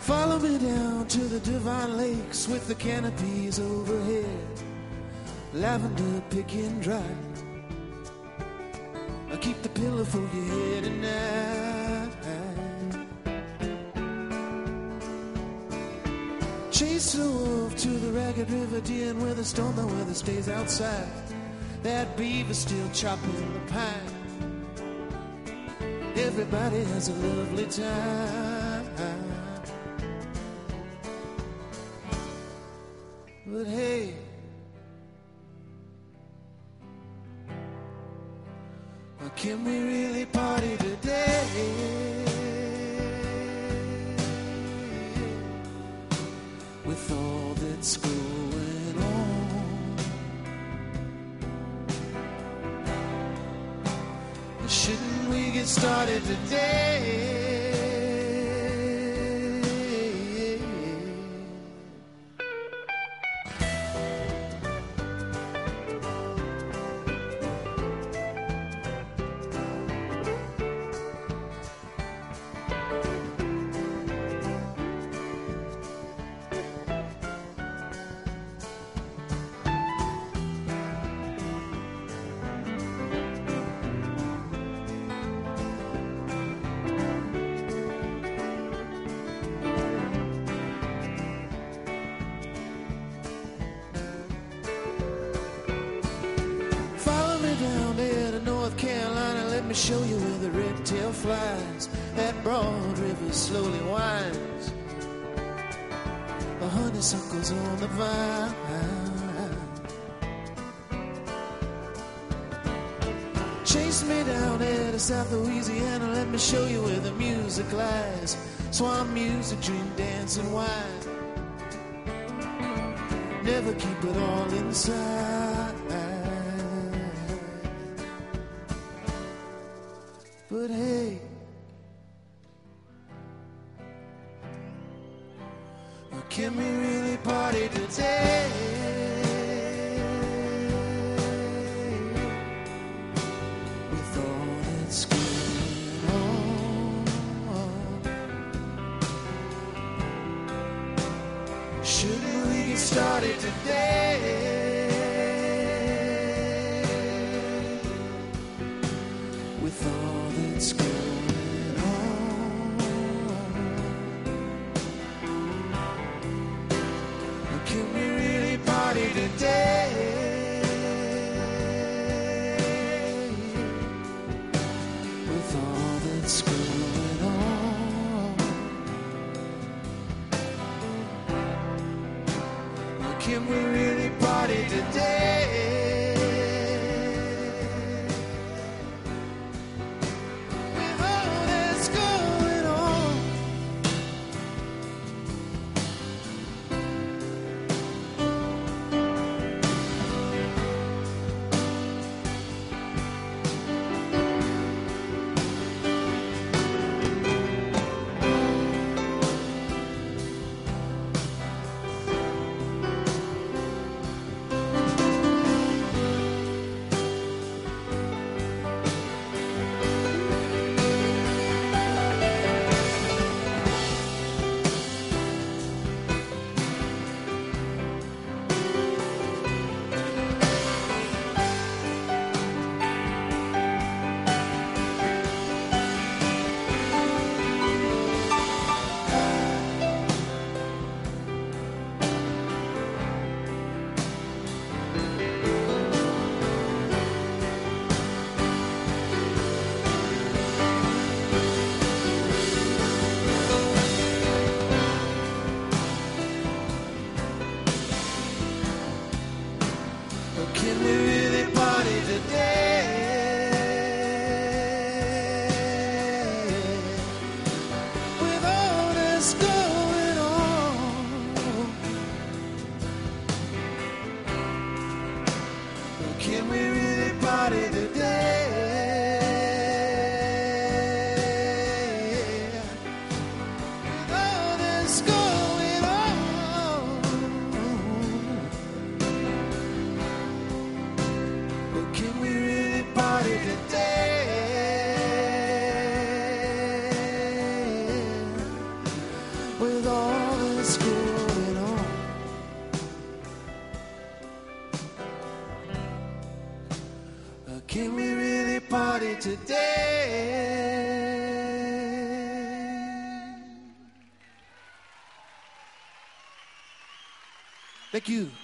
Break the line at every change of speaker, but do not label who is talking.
Follow me down to the divine lakes with the canopies overhead, lavender picking dry. I'll keep the pillow for your head at night. Chase the wolf to the ragged river, dealing with a storm, the weather stays outside. That beaver's still chopping the pine. Everybody has a lovely time. But hey, can we really party today? With all that's going on, shouldn't we get started today? Show you where the red tail flies. That broad river slowly winds. The honeysuckles on the vine. Chase me down there to South Louisiana. Let me show you where the music lies. Swamp music, dream dance and wine. Never keep it all inside. But hey, can we really party today? With all that's going on, shouldn't we get started today? With all that's going on, can we really party today? With all that's going on, can we really party today? With all Can we really party today? Thank you.